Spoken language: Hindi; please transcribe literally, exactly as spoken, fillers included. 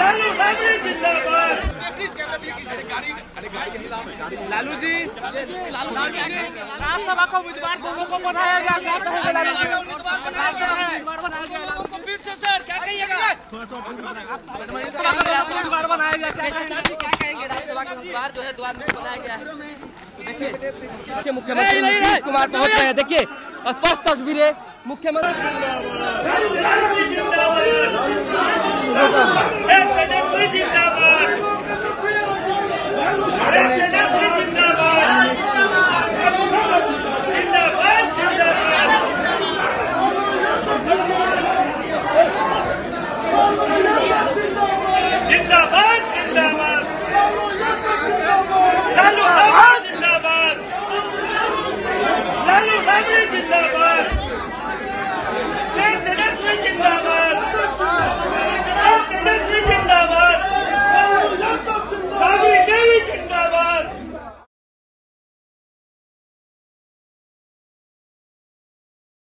लालू जी, राज्यसभा को उम्मीदवार दोनों को बनाया गया, क्या कहेंगे लालू जी? उम्मीदवार बनाया गया है, पीठ से सर क्या कहिएगा? उम्मीदवार बनाया गया, क्या कहेंगे? राज्यसभा का उम्मीदवार जो है दो आदमी को बनाया गया है। देखिए मुख्यमंत्री नीतीश कुमार पहुंच रहे हैं, देखिए स्पष्ट तस्वीरें मुख्यमंत्री